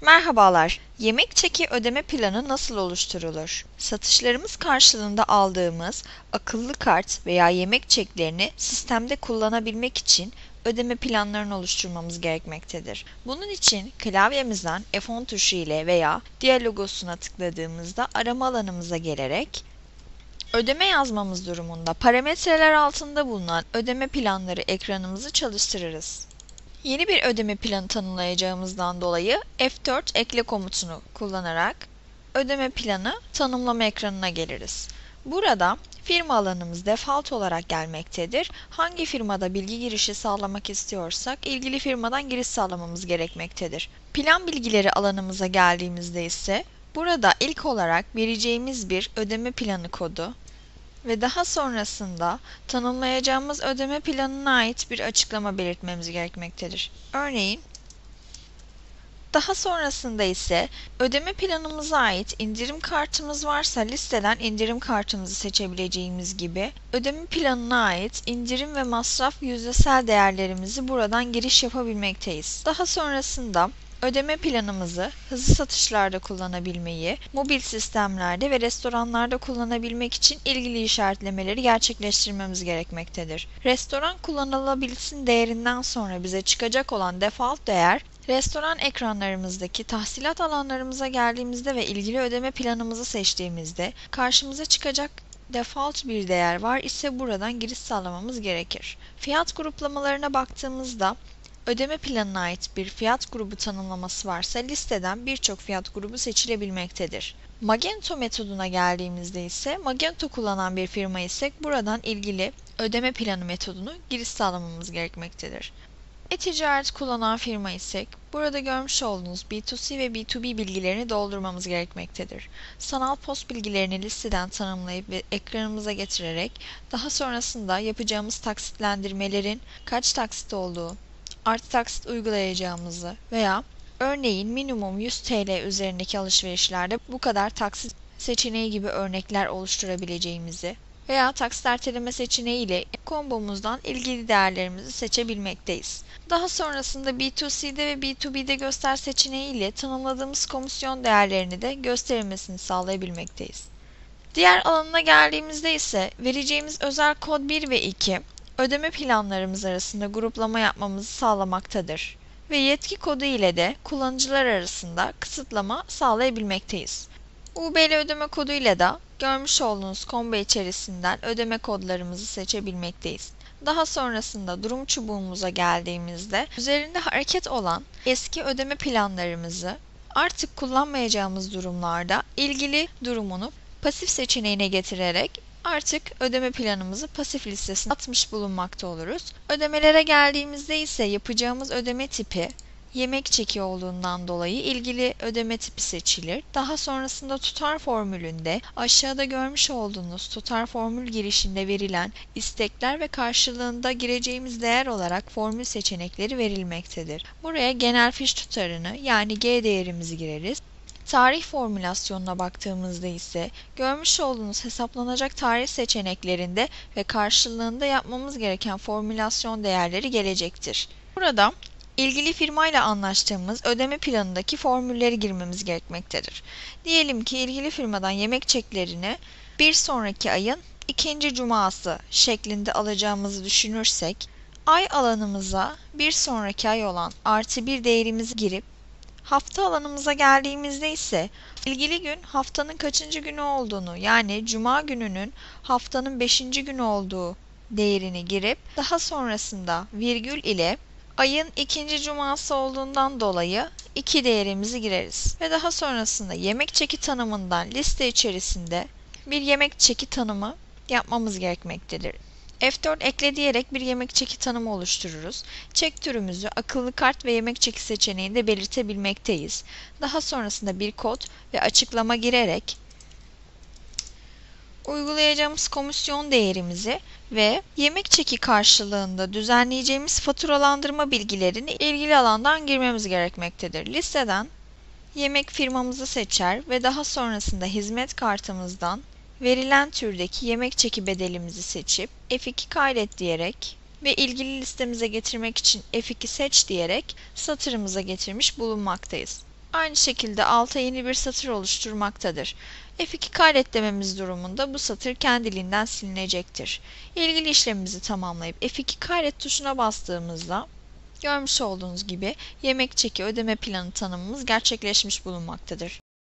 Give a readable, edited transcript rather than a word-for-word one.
Merhabalar. Yemek çeki ödeme planı nasıl oluşturulur? Satışlarımız karşılığında aldığımız akıllı kart veya yemek çeklerini sistemde kullanabilmek için ödeme planlarını oluşturmamız gerekmektedir. Bunun için klavyemizden F10 tuşu ile veya diğer logosuna tıkladığımızda arama alanımıza gelerek ödeme yazmamız durumunda parametreler altında bulunan ödeme planları ekranımızı çalıştırırız. Yeni bir ödeme planı tanımlayacağımızdan dolayı F4 ekle komutunu kullanarak ödeme planı tanımlama ekranına geliriz. Burada firma alanımız default olarak gelmektedir. Hangi firmada bilgi girişi sağlamak istiyorsak ilgili firmadan giriş sağlamamız gerekmektedir. Plan bilgileri alanımıza geldiğimizde ise burada ilk olarak vereceğimiz bir ödeme planı kodu ve daha sonrasında tanımlayacağımız ödeme planına ait bir açıklama belirtmemiz gerekmektedir. Örneğin, daha sonrasında ise ödeme planımıza ait indirim kartımız varsa listeden indirim kartımızı seçebileceğimiz gibi ödeme planına ait indirim ve masraf yüzdesel değerlerimizi buradan giriş yapabilmekteyiz. Daha sonrasında ödeme planımızı hızlı satışlarda kullanabilmeyi, mobil sistemlerde ve restoranlarda kullanabilmek için ilgili işaretlemeleri gerçekleştirmemiz gerekmektedir. Restoran kullanılabilsin değerinden sonra bize çıkacak olan default değer, restoran ekranlarımızdaki tahsilat alanlarımıza geldiğimizde ve ilgili ödeme planımızı seçtiğimizde karşımıza çıkacak default bir değer var ise buradan giriş sağlamamız gerekir. Fiyat gruplamalarına baktığımızda ödeme planına ait bir fiyat grubu tanımlaması varsa listeden birçok fiyat grubu seçilebilmektedir. Magento metoduna geldiğimizde ise Magento kullanan bir firma isek buradan ilgili ödeme planı metodunu giriş sağlamamız gerekmektedir. E-ticaret kullanan firma isek burada görmüş olduğunuz B2C ve B2B bilgilerini doldurmamız gerekmektedir. Sanal post bilgilerini listeden tanımlayıp ve ekranımıza getirerek daha sonrasında yapacağımız taksitlendirmelerin kaç taksit olduğu, artı taksit uygulayacağımızı veya örneğin minimum 100 TL üzerindeki alışverişlerde bu kadar taksit seçeneği gibi örnekler oluşturabileceğimizi veya taksit erteleme seçeneği ile kombomuzdan ilgili değerlerimizi seçebilmekteyiz. Daha sonrasında B2C'de ve B2B'de göster seçeneği ile tanımladığımız komisyon değerlerini de gösterilmesini sağlayabilmekteyiz. Diğer alanına geldiğimizde ise vereceğimiz özel kod 1 ve 2 ödeme planlarımız arasında gruplama yapmamızı sağlamaktadır ve yetki kodu ile de kullanıcılar arasında kısıtlama sağlayabilmekteyiz. UBL ödeme kodu ile de görmüş olduğunuz combo içerisinden ödeme kodlarımızı seçebilmekteyiz. Daha sonrasında durum çubuğumuza geldiğimizde üzerinde hareket olan eski ödeme planlarımızı artık kullanmayacağımız durumlarda ilgili durumunu pasif seçeneğine getirerek artık ödeme planımızı pasif listesine atmış bulunmakta oluruz. Ödemelere geldiğimizde ise yapacağımız ödeme tipi yemek çeki olduğundan dolayı ilgili ödeme tipi seçilir. Daha sonrasında tutar formülünde aşağıda görmüş olduğunuz tutar formül girişinde verilen istekler ve karşılığında gireceğimiz değer olarak formül seçenekleri verilmektedir. Buraya genel fiş tutarını yani G değerimizi gireriz. Tarih formülasyonuna baktığımızda ise görmüş olduğunuz hesaplanacak tarih seçeneklerinde ve karşılığında yapmamız gereken formülasyon değerleri gelecektir. Burada ilgili firmayla anlaştığımız ödeme planındaki formülleri girmemiz gerekmektedir. Diyelim ki ilgili firmadan yemek çeklerini bir sonraki ayın ikinci cuması şeklinde alacağımızı düşünürsek, ay alanımıza bir sonraki ay olan artı bir değerimizi girip hafta alanımıza geldiğimizde ise ilgili gün haftanın kaçıncı günü olduğunu yani cuma gününün haftanın 5. günü olduğu değerini girip daha sonrasında virgül ile ayın ikinci cuması olduğundan dolayı 2 değerimizi gireriz. Ve daha sonrasında yemek çeki tanımından liste içerisinde bir yemek çeki tanımı yapmamız gerekmektedir. F4 ekle diyerek bir yemek çeki tanımı oluştururuz. Çek türümüzü akıllı kart ve yemek çeki seçeneğinde belirtebilmekteyiz. Daha sonrasında bir kod ve açıklama girerek uygulayacağımız komisyon değerimizi ve yemek çeki karşılığında düzenleyeceğimiz faturalandırma bilgilerini ilgili alandan girmemiz gerekmektedir. Listeden yemek firmamızı seçer ve daha sonrasında hizmet kartımızdan verilen türdeki yemek çeki bedelimizi seçip F2 kaydet diyerek ve ilgili listemize getirmek için F2 seç diyerek satırımıza getirmiş bulunmaktayız. Aynı şekilde alta yeni bir satır oluşturmaktadır. F2 kaydet dememiz durumunda bu satır kendiliğinden silinecektir. İlgili işlemimizi tamamlayıp F2 kaydet tuşuna bastığımızda görmüş olduğunuz gibi yemek çeki ödeme planı tanımımız gerçekleşmiş bulunmaktadır.